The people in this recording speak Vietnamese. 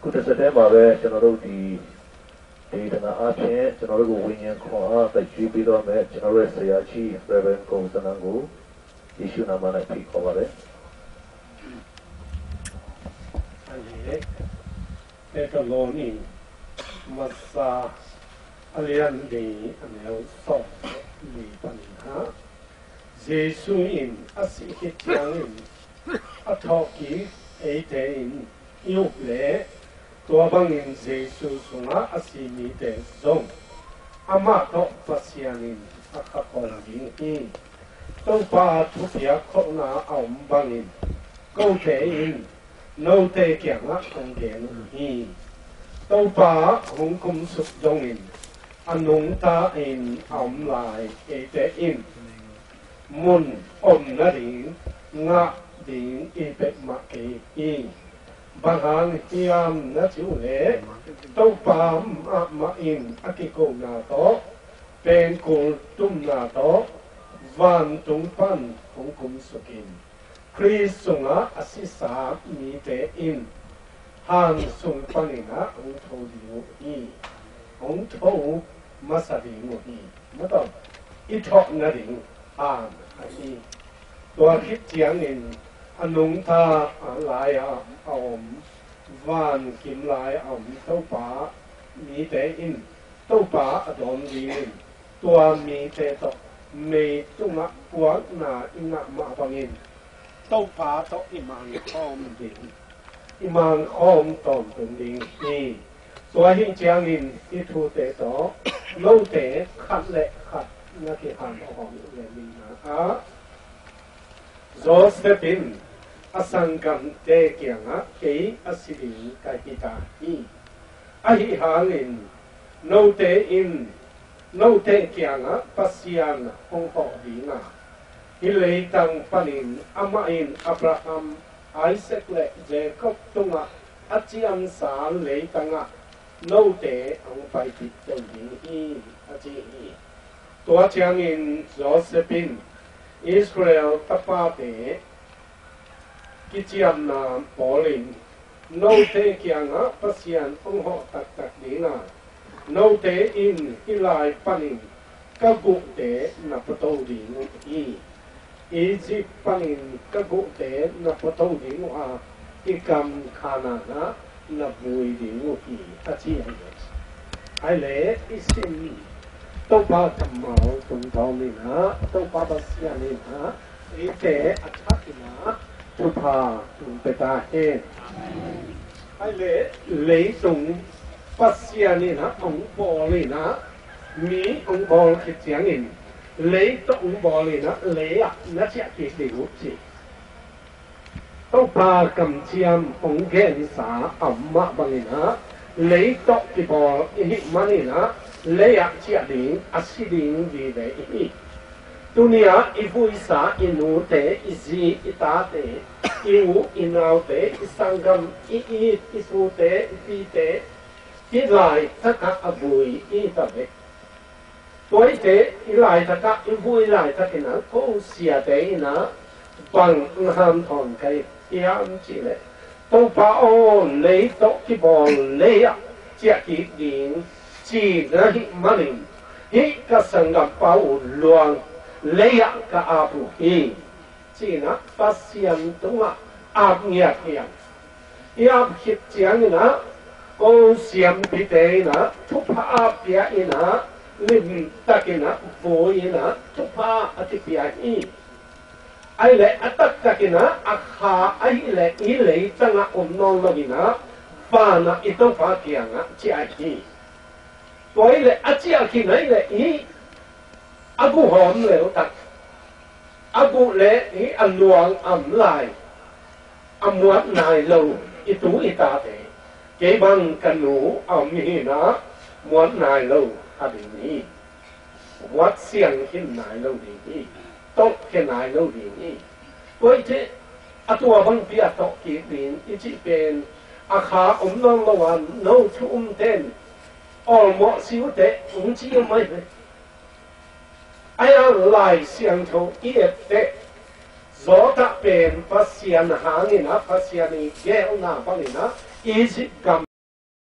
ခုတစ်စက်တည်းမှာပဲကျွန်တော်တို့ဒီဒေသနာအဖြစ်ကျွန်တော်တို့ကိုဝိညာဉ်ခွန်အားတိုက်ကြွေးပေးတော့မယ်ကျွန်တော်ရဲ့ဆရာကြီး Reverend ကိုစနန်းကိုယေရှုနာမနဲ့ဖိတ်ခေါ်ပါတယ် Ito loni masa alian di anel so di panha Jesuin asikit yangin atoki etein yukle tuabangin Jesus nga asimi te zong ama to pasyanin akakongin to pa tupia ko na aumbangin ko tein nô tê kiang á không kiện hi đâu ba không cung sụp dông in anh nung ta in ẩm lại e tê in mun na điện ngã điện e bê ma e in bằng hàng hiam na chịu lệ đâu ba ma in akiko na to bên cô tum na to van tung pan không cung sụp in Chris sunga asisa mi te in han sung panina ong thâu diu i ong thâu masadi mu i mato i thok na ding an ai tua khit chiang in anung tha lai a om van kim lai om tau pa mi te in tau pa adon ri tua mi te to me tunga puak na ina ma pangin tâu phá to imang khom ding imang khom tom tung ding ni tua hin chiang in i thu te to lâu te khát lệ khát na ki han khom le min na a Josephine asangam te kiang a ke asiding ka kita hi a hi hangin no te kiang a pasian hong ho dinga Hilay tang panin amain Abraham, Isaac le Jacob tunga at siyang sa lay tanga no te ang paitit daw din at i tuwa siyangin Josephine Israel tapate kitiyam na polin no te kaya nga pasyan ang ho tak dina no te in hilay panin kagu te na pataw din Egypt panin kagu te na pataw din ikam kana na buhay din at siya ay le isin tau pa tamaw tung tao nina tau pa basya nina ite at hakina tupa tung petahe ay le tung basya nina ang po nina mi ang po kitiyangin lấy tổng bò này lấy nó sẽ kịp điều gì tao ba cầm chiam ông khen xả ẩm mạ bằng nó lấy tổng cái bò hít mà nó lấy chia đến xí đến gì đấy dunia ibu isa inu te izi ita te iu inau te isangam isu te ipi te ilai taka abui itabe Tôi thế lại tất cả vui lại tất cả nó không xia thế nó bằng ham thòn cái yam chỉ lệ tôi bảo lấy tốt cái bò lấy à chỉ cái điện chỉ nó hít mà linh hít cái sang gặp bảo luang lấy à cái abu hi chỉ nó phát hiện đúng à áp nhiệt hiểm áp hít tiếng nó cô xiêm bị thế nó thúc áp bia nó Lim takina voina tupa atipiahi. Aile atak takina akha aile ile tanga omnon logina fana ito pakianga chiaki. Toile achiaki na ile I agu hom le tak. Agu le I anuang amlai. Amuat nai lo itu itate. Kebang kanu amhina muat nai lo Adini, what siang hin nai lo di, tok hin nai lo di. Bởi thế, atua bang pia tok ki din, ichi pen, akha nong lo wan, no chu ten, all mo siu te, chi mai. Aya lai siang cho iet te, zo ta pen pasian hangina, pasiani gel na bangina, ichi gam.